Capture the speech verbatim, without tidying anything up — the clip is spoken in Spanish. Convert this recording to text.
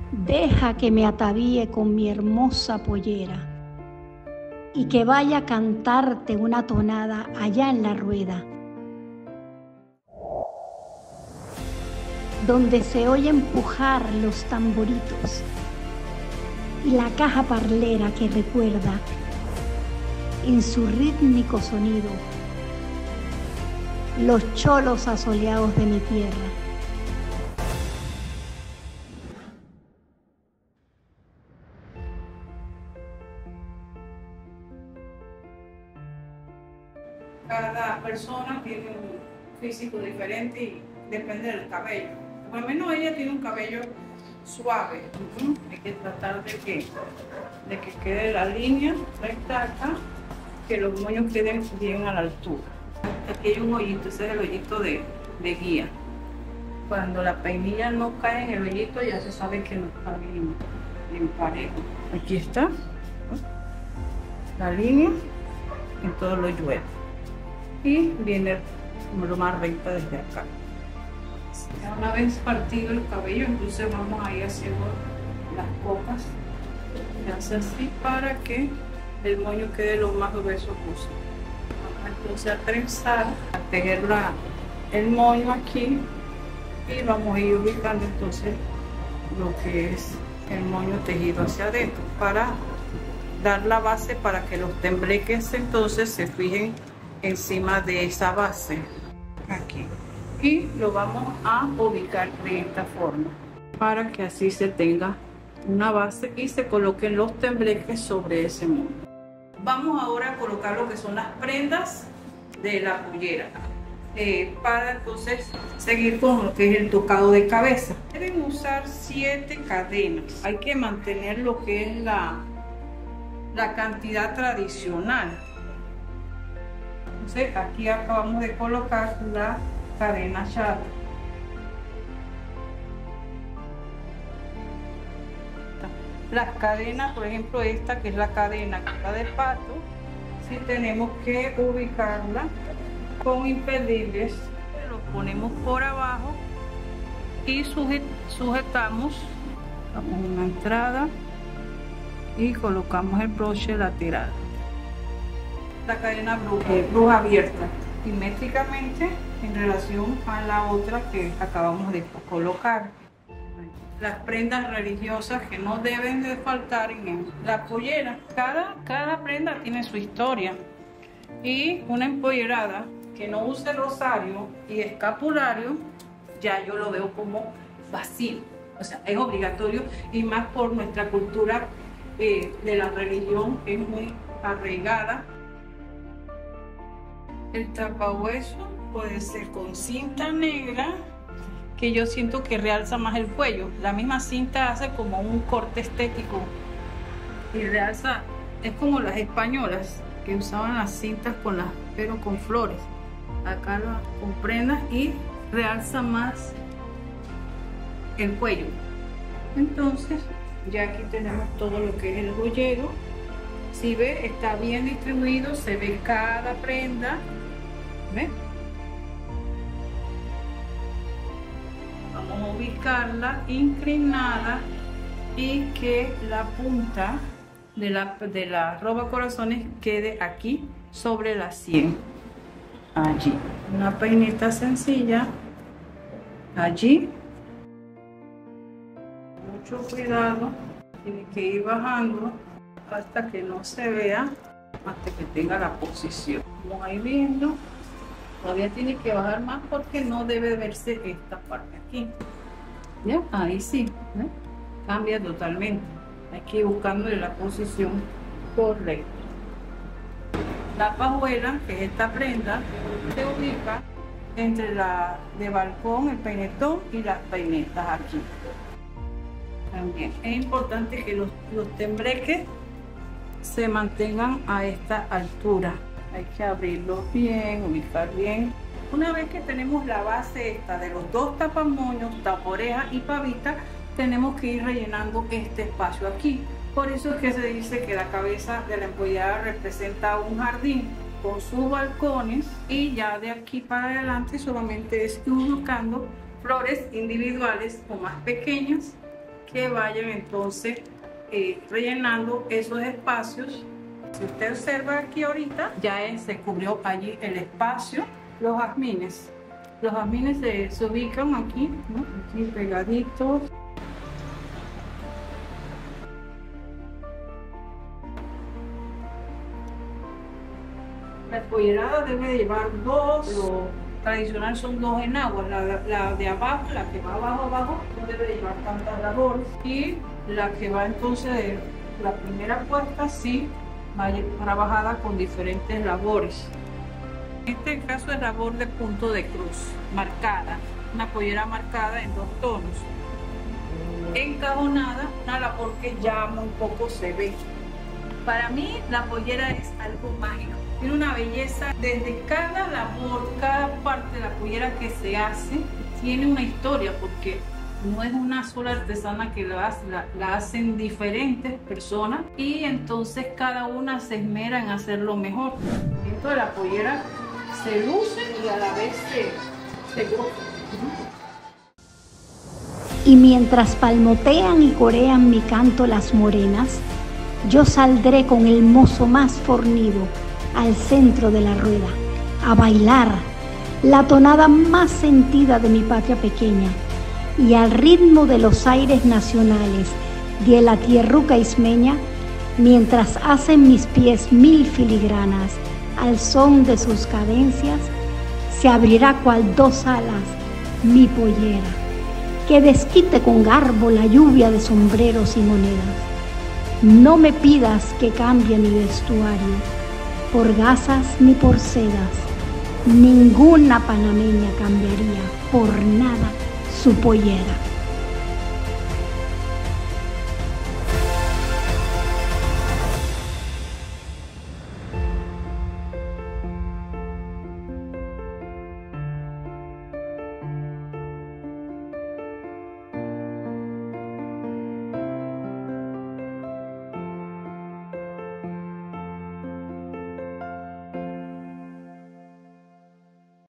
Deja que me atavíe con mi hermosa pollera y que vaya a cantarte una tonada allá en la rueda, donde se oye empujar los tamboritos y la caja parlera que recuerda en su rítmico sonido los cholos asoleados de mi tierra. Cada persona tiene un físico diferente y depende del cabello. Por lo menos ella tiene un cabello suave. Uh-huh. Hay que tratar de que, de que quede la línea recta acá, que los moños queden bien a la altura. Aquí hay un hoyito, ese es el hoyito de, de guía. Cuando la peinilla no cae en el hoyito, ya se sabe que no está bien, bien parejo. Aquí está la línea en todos los yuelos. Y viene lo más recta desde acá. Ya una vez partido el cabello, entonces vamos a ir haciendo las copas. Se hace así para que el moño quede lo más grueso posible. Vamos entonces a trenzar, a tejer la, el moño aquí y vamos a ir ubicando entonces lo que es el moño tejido hacia adentro para dar la base para que los tembleques entonces se fijen encima de esa base aquí, y lo vamos a ubicar de esta forma para que así se tenga una base y se coloquen los tembleques sobre ese moño. Vamos ahora a colocar lo que son las prendas de la pollera eh, para entonces seguir con lo que es el tocado de cabeza. Deben usar siete cadenas. Hay que mantener lo que es la, la cantidad tradicional. Entonces aquí acabamos de colocar la cadena chata. Las cadenas, por ejemplo esta que es la cadena que está del pato, si tenemos que ubicarla con impedibles, lo ponemos por abajo y sujet sujetamos, damos una entrada y colocamos el broche lateral. La cadena bruja, eh, bruja abierta simétricamente en relación a la otra que acabamos de colocar. Las prendas religiosas que no deben de faltar en la pollera. Cada, cada prenda tiene su historia, y una empollerada que no use rosario y escapulario ya yo lo veo como vacío. O sea, es obligatorio, y más por nuestra cultura eh, de la religión, que es muy arraigada. El tapahueso puede ser con cinta negra, que yo siento que realza más el cuello. La misma cinta hace como un corte estético y realza. Es como las españolas que usaban las cintas con las, pero con flores. Acá lo con prendas y realza más el cuello. Entonces ya aquí tenemos todo lo que es el joyero. Si ve, está bien distribuido, se ve cada prenda. ¿Ve? Vamos a ubicarla inclinada y que la punta de la, de la roba corazones quede aquí sobre la sien. Allí. Una peineta sencilla. Allí. Mucho cuidado. Tiene que ir bajando hasta que no se vea, hasta que tenga la posición. Vamos a ir viendo. Todavía tiene que bajar más porque no debe verse esta parte aquí. ¿Ya? Ahí sí. ¿eh? Cambia totalmente. Hay que ir buscándole la posición correcta. La pajuela, que es esta prenda, se ubica entre la de balcón, el peinetón y las peinetas aquí. También es importante que los, los tembleques se mantengan a esta altura. Hay que abrirlos bien, ubicar bien. Una vez que tenemos la base esta de los dos tapamoños, taporeja y pavita, tenemos que ir rellenando este espacio aquí. Por eso es que se dice que la cabeza de la empollada representa un jardín con sus balcones, y ya de aquí para adelante solamente es ir buscando flores individuales o más pequeñas que vayan entonces eh, rellenando esos espacios. Si usted observa aquí ahorita, ya es, se cubrió allí el espacio. Los jazmines, los jazmines se, se ubican aquí, ¿no? Aquí pegaditos. La pollerada debe llevar dos, lo tradicional son dos en agua, la, la de abajo, la que va abajo abajo, no debe llevar tantas labores, y la que va entonces, la primera puesta sí va trabajada con diferentes labores. En este caso es labor de punto de cruz, marcada, una pollera marcada en dos tonos. Encajonada, una labor que ya muy poco se ve. Para mí la pollera es algo mágico. Tiene una belleza desde cada labor, cada parte de la pollera que se hace, tiene una historia porque no es una sola artesana que la hace, la, la hacen diferentes personas y entonces cada una se esmera en hacerlo mejor. Dentro de la pollera se luce y a la vez se, se goza. Y mientras palmotean y corean mi canto las morenas, yo saldré con el mozo más fornido al centro de la rueda, a bailar la tonada más sentida de mi patria pequeña y al ritmo de los aires nacionales de la tierruca ismeña, mientras hacen mis pies mil filigranas al son de sus cadencias, se abrirá cual dos alas mi pollera, que desquite con garbo la lluvia de sombreros y monedas. No me pidas que cambie mi vestuario por gasas ni por sedas, ninguna panameña cambiaría por nada su pollera.